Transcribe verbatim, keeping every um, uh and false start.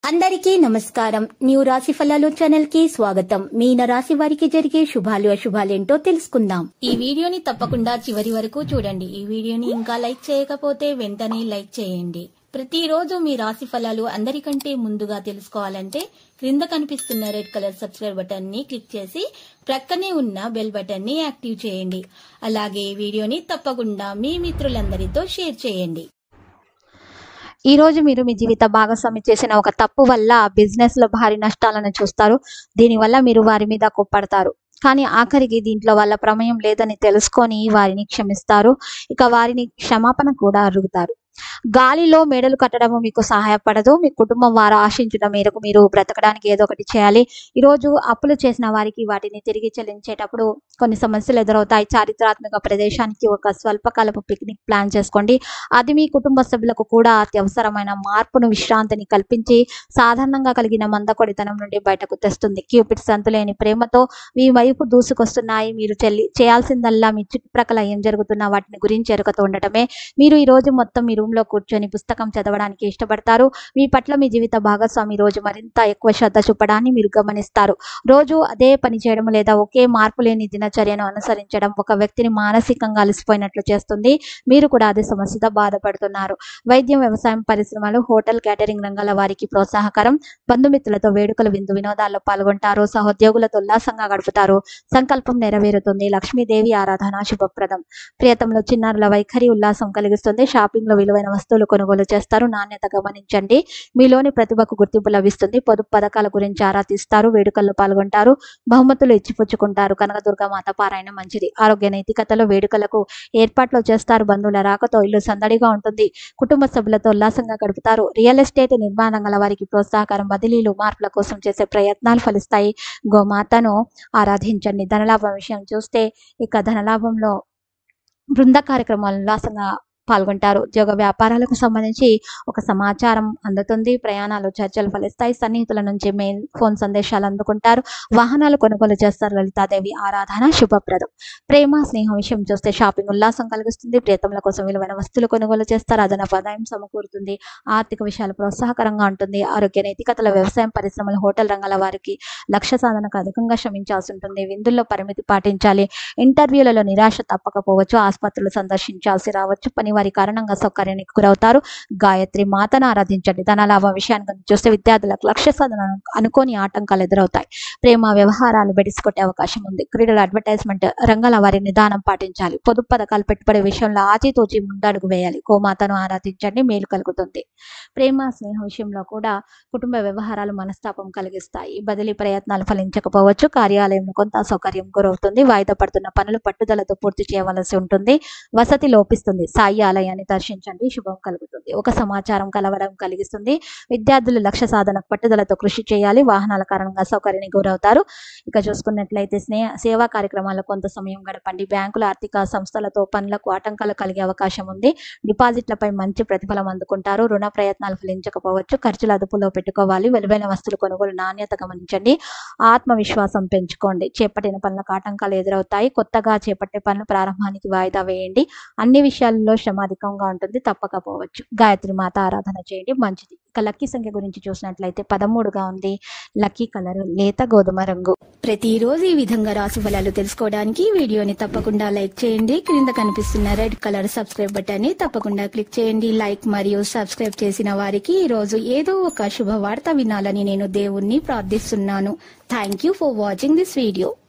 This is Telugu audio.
అందరికీ నమస్కారం. న్యూ రాశి ఫలాలు ఛానల్ కి స్వాగతం. మీన రాశి వారికి జరిగే శుభాలు అశుభాలేంటో తెలుసుకుందాం. ఈ వీడియోని తప్పకుండా చివరి వరకు చూడండి. ఈ వీడియోని ఇంకా లైక్ చేయకపోతే వెంటనే లైక్ చేయండి. ప్రతిరోజు మీ రాశి ఫలాలు అందరికంటే ముందుగా తెలుసుకోవాలంటే క్రింద కనిపిస్తున్న రెడ్ కలర్ సబ్స్క్రైబ్ బటన్ ని క్లిక్ చేసి ప్రక్కనే ఉన్న బెల్ బటన్ ని యాక్టివ్ చేయండి. అలాగే ఈ వీడియోని తప్పకుండా మీ మిత్రులందరితో షేర్ చేయండి. ఈ రోజు మీరు మీ జీవిత భాగస్వామి చేసిన ఒక తప్పు వల్ల బిజినెస్ లో భారీ నష్టాలను చూస్తారు. దీనివల్ల మీరు వారి మీద కోప్పడతారు. కానీ ఆఖరికి దీంట్లో వాళ్ళ ప్రమేయం లేదని తెలుసుకొని వారిని క్షమిస్తారు. ఇక వారిని క్షమాపణ కూడా అడుగుతారు. గాలిలో మేడలు కట్టడం మీకు సహాయపడదు. మీ కుటుంబం వారు ఆశించిన మేరకు మీరు బ్రతకడానికి ఏదో ఒకటి చేయాలి. ఈరోజు అప్పులు చేసిన వారికి వాటిని తిరిగి చెల్లించేటప్పుడు కొన్ని సమస్యలు ఎదురవుతాయి. చారిత్రాత్మక ప్రదేశానికి ఒక స్వల్పకాలపు పిక్నిక్ ప్లాన్ చేసుకోండి. అది మీ కుటుంబ సభ్యులకు కూడా అత్యవసరమైన మార్పును విశ్రాంతిని కల్పించి సాధారణంగా కలిగిన మందకొడితనం నుండి బయటకు తెస్తుంది. క్యూపిడ్ సంతులేని ప్రేమతో మీ వైపు దూసుకొస్తున్నాయి. మీరు చెల్లి చేయాల్సిందల్లా మీ చుట్టుప్రక్కల ఏం జరుగుతున్నా వాటిని గురించి ఎరుకతో ఉండటమే. మీరు ఈ రోజు మొత్తం మీ రూమ్ లో కూర్చొని పుస్తకం చదవడానికి ఇష్టపడతారు. మీ పట్ల మీ జీవిత భాగస్వామి రోజు మరింత ఎక్కువ శ్రద్ధ చూపడాన్ని మీరు గమనిస్తారు. రోజు అదే పని చేయడం లేదా ఒకే మార్పు లేని దినచర్యను అనుసరించడం ఒక వ్యక్తిని మానసికంగా అలసిపోయినట్లు చేస్తుంది. మీరు కూడా అదే సమస్యతో బాధపడుతున్నారు. వైద్యం, వ్యవసాయం, పరిశ్రమలు, హోటల్, క్యాటరింగ్ రంగాల వారికి ప్రోత్సాహకరం. బంధుమిత్రులతో వేడుకలు, విందు వినోదాల్లో పాల్గొంటారు. సహోద్యోగులతో ఉల్లాసంగా గడుపుతారు. సంకల్పం నెరవేరుతుంది. లక్ష్మీదేవి ఆరాధన శుభప్రదం. ప్రియతంలో చిన్నారుల వైఖరి ఉల్లాసం కలిగిస్తుంది. షాపింగ్ లో విలువైన వస్తువులు కొనుగోలు చేస్తారు. నాణ్యత గమనించండి. మీలోని ప్రతిభకు గుర్తింపు లభిస్తుంది. పొదుపు పథకాల గురించి ఆరా తీస్తారు. వేడుకల్లో పాల్గొంటారు. బహుమతులు ఇచ్చిపుచ్చుకుంటారు. కనకదుర్గ మాత పారాయణ మంచిది. ఆరోగ్య నైతికతలో వేడుకలకు ఏర్పాట్లు చేస్తారు. బంధువుల రాకతో ఇల్లు సందడిగా ఉంటుంది. కుటుంబ సభ్యులతో ఉల్లాసంగా గడుపుతారు. రియల్ ఎస్టేట్, నిర్మాణ రంగాల వారికి ప్రోత్సాహకరం. బదిలీలు, మార్పుల కోసం చేసే ప్రయత్నాలు ఫలిస్తాయి. గోమాతను ఆరాధించండి. ధనలాభం విషయం చూస్తే ఇక ధనలాభంలో బృంద కార్యక్రమాలు ఉల్లాసంగా పాల్గొంటారు. ఉద్యోగ వ్యాపారాలకు సంబంధించి ఒక సమాచారం అందుతుంది. ప్రయాణాలు, చర్చలు ఫలిస్తాయి. సన్నిహితుల నుంచి మెయిల్, ఫోన్ సందేశాలు అందుకుంటారు. వాహనాలు కొనుగోలు చేస్తారు. లలితాదేవి ఆరాధన శుభప్రదం. ప్రేమ, స్నేహం విషయం చూస్తే షాపింగ్ ఉల్లాసం కలిగిస్తుంది. ప్రియతముల కోసం విలువైన వస్తువులు కొనుగోలు చేస్తారు. అదనపు ఆదాయం సమకూరుతుంది. ఆర్థిక విషయాలు ప్రోత్సాహకరంగా ఉంటుంది. ఆరోగ్య నైతికతల వ్యవసాయం, పరిశ్రమలు, హోటల్ రంగాల వారికి లక్ష్య సాధనకు అధికంగా శ్రమించాల్సి ఉంటుంది. విందుల్లో పరిమితి పాటించాలి. ఇంటర్వ్యూలలో నిరాశ తప్పకపోవచ్చు. ఆసుపత్రులు సందర్శించాల్సి రావచ్చు. పని వారి కారణంగా సౌకర్యానికి గురవుతారు. గాయత్రి మాతను ఆరాధించండి. ధనలాభం విషయాన్ని చూస్తే విద్యార్థులకు లక్ష్య సాధన అనుకోని ఆటంకాలు ఎదురవుతాయి. ప్రేమ వ్యవహారాలు బెడిసికొట్టే అవకాశం ఉంది. క్రీడలు, అడ్వర్టైజ్మెంట్ రంగాల వారి నిదానం పాటించాలి. పొదుపు పథకాలు, పెట్టుబడి విషయంలో ఆచితూచి ముందడుగు వేయాలి. గోమాతను ఆరాధించండి. మేలు కలుగుతుంది. ప్రేమ, స్నేహ విషయంలో కూడా కుటుంబ వ్యవహారాలు మనస్తాపం కలిగిస్తాయి. బదిలీ ప్రయత్నాలు ఫలించకపోవచ్చు. కార్యాలయంలో కొంత అసౌకర్యం గురవుతుంది. వాయిదా పడుతున్న పనులు పట్టుదలతో పూర్తి చేయవలసి ఉంటుంది. వసతి లోపిస్తుంది. సాయి ఆలయాన్ని దర్శించండి. శుభం కలుగుతుంది. ఒక సమాచారం కలవడం కలిగిస్తుంది. విద్యార్థులు లక్ష్య సాధనకు పట్టుదలతో కృషి చేయాలి. వాహనాల కారణంగా సౌకర్యానికి గురవుతారు. ఇక చూసుకున్నట్లయితే స్నేహ సేవా కార్యక్రమాల్లో కొంత సమయం గడపండి. బ్యాంకుల, ఆర్థిక సంస్థలతో పనులకు ఆటంకాలు కలిగే అవకాశం ఉంది. డిపాజిట్లపై మంచి ప్రతిఫలం అందుకుంటారు. రుణ ప్రయత్నాలు ఫలించకపోవచ్చు. ఖర్చులు అదుపులో పెట్టుకోవాలి. విలువైన వస్తువులు కొనుగోలు, నాణ్యత గమనించండి. ఆత్మవిశ్వాసం పెంచుకోండి. చేపట్టిన పనులకు ఆటంకాలు ఎదురవుతాయి. కొత్తగా చేపట్టే పనులు ప్రారంభానికి వాయిదా వేయండి. అన్ని విషయాల్లో శ్రమ అధికంగా ఉంటుంది. తప్పకపోవచ్చు. గాయత్రి మాత ఆరాధన చేయండి. మంచిది. ఇక లక్కీ సంఖ్య గురించి చూసినట్లయితే పదమూడుగా ఉంది. లక్కీ కలర్ లేత గోధుమ రంగు. ప్రతిరోజు ఈ విధంగా రాశి ఫలాలు తెలుసుకోవడానికి వీడియోని తప్పకుండా లైక్ చేయండి. క్రింద కనిపిస్తున్న రెడ్ కలర్ సబ్స్క్రైబ్ బటన్ ని తప్పకుండా క్లిక్ చేయండి. లైక్ మరియు సబ్స్క్రైబ్ చేసిన వారికి ఈ రోజు ఏదో ఒక శుభవార్త వినాలని నేను దేవుణ్ణి ప్రార్థిస్తున్నాను. Thank you for watching this video.